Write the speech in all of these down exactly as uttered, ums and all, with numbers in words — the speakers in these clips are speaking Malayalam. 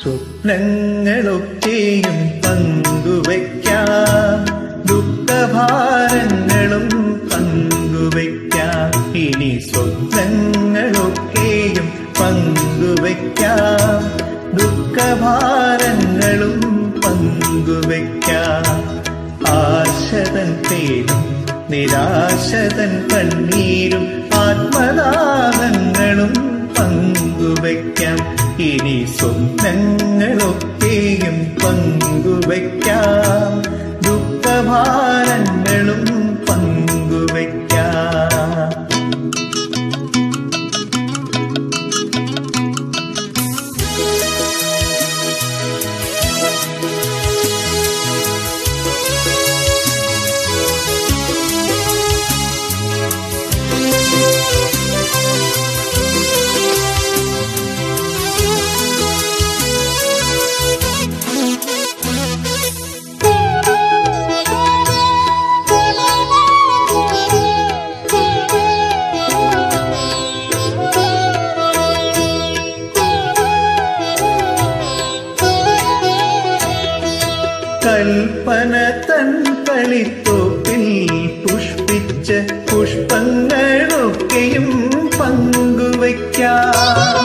സ്വപ്നങ്ങളൊക്കെയും പങ്കുവയ്ക്കാം, ദുഃഖഭാരങ്ങളും പങ്കുവയ്ക്കാം. ഇനി സ്വപ്നങ്ങളൊക്കെയും പങ്കുവയ്ക്കാം, ദുഃഖഭാരങ്ങളും പങ്കുവയ്ക്കാം. ആശതൻ പേരും നിരാശതൻ കണ്ണീരും ആത്മദാഹങ്ങളും പങ്കുവയ്ക്കാം. ഇനി സ്വപ്നങ്ങളൊക്കെയും പങ്കുവയ്ക്കാം, ദുഃഖഭാരങ്ങളും പങ്കുവയ്ക്കാം. കൽപ്പന തൻ കളിത്തോപ്പിൽ പുഷ്പിച്ച പുഷ്പങ്ങളൊക്കെയും പങ്കുവയ്ക്കാം.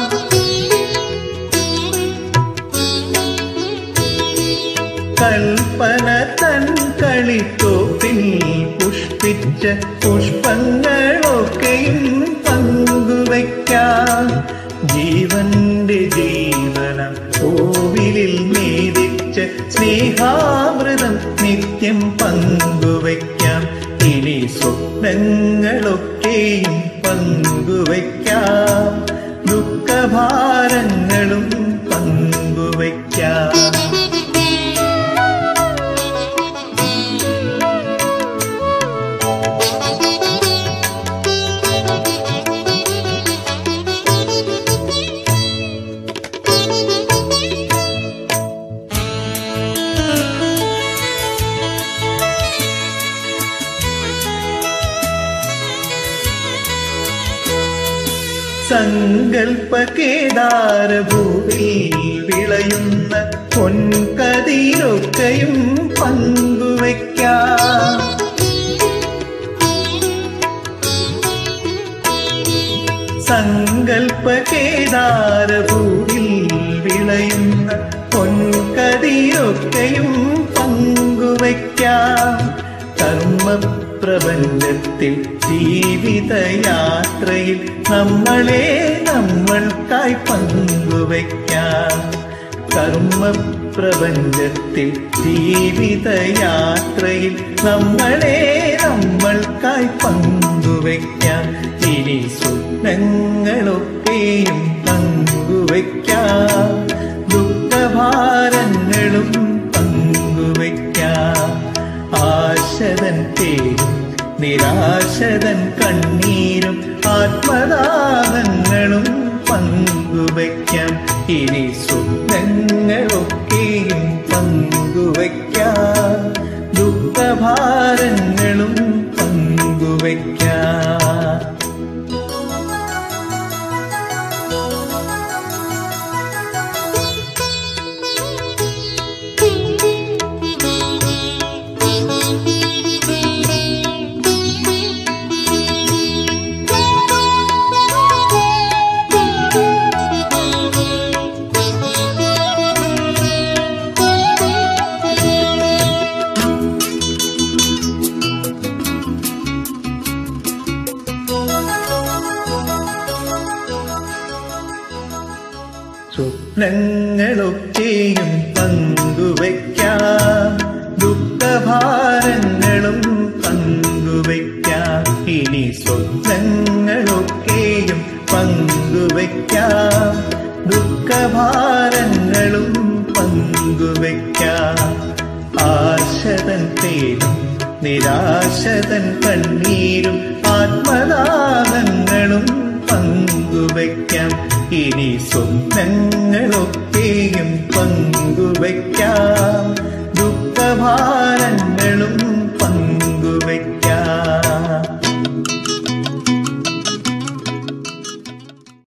കൽപ്പന തൻ കളിത്തോപ്പിൽ പുഷ്പിച്ച പുഷ്പങ്ങളൊക്കെയും പങ്കുവയ്ക്കാം. ജീവന്റെ ജീവനം കോവിലിൽ നേദിച്ച സ്നേഹാമൃതം നിത്യം പങ്കുവയ്ക്കാം. ഇനി സ്വപ്നങ്ങളൊക്കെയും പങ്കുവയ്ക്കാം, ദുഃഖഭാരങ്ങളും പങ്കുവയ്ക്കാം. സങ്കൽപ്പ കേദാരഭൂമിയിൽ വിളയുന്ന പൊൻകതിരൊക്കെയും പങ്കുവയ്ക്കാം. സങ്കൽപ്പ കേദാരഭൂമിയിൽ വിളയുന്ന പൊൻകതിരൊക്കെയും പങ്കുവയ്ക്കാം. കർമ്മപ്രപഞ്ചത്തിൽ ജീവിതയാത്രയിൽ നമ്മളെ നമ്മൾക്കായി പങ്കുവയ്ക്കാം. കർമ്മപ്രപഞ്ചത്തിൽ ജീവിതയാത്രയിൽ നമ്മളെ നമ്മൾക്കായി പങ്കുവയ്ക്കാം. ഇനി സ്വപ്നങ്ങളൊക്കെയും പങ്കുവയ്ക്കാം, ദുഃഖഭാരങ്ങളും പങ്കുവയ്ക്കാം. ആശതൻ പേരും നിരാശതൻ കണ്ണീരും ആത്മദാഹങ്ങളും പങ്കുവയ്ക്കാം. ഇനി സ്വപ്നങ്ങളൊക്കെയും പങ്കുവയ്ക്കാം, ദുഃഖഭാരങ്ങളും പങ്കുവയ്ക്കാം. സ്വപ്നങ്ങളൊക്കെയും പങ്കുവയ്ക്കാം, ദുഃഖഭാരങ്ങളും പങ്കുവയ്ക്കാം. ഇനി സ്വപ്നങ്ങളൊക്കെയും പങ്കുവയ്ക്കാം, ദുഃഖഭാരങ്ങളും പങ്കുവയ്ക്കാം. ആശതൻ പേരും നിരാശതൻ കണ്ണീരും ആത്മദാഹങ്ങളും പങ്കുവയ്ക്കാം. ഇനി സ്വപ്നങ്ങളൊക്കെയും പങ്കുവയ്ക്കാം, ദുഃഖഭാരങ്ങളും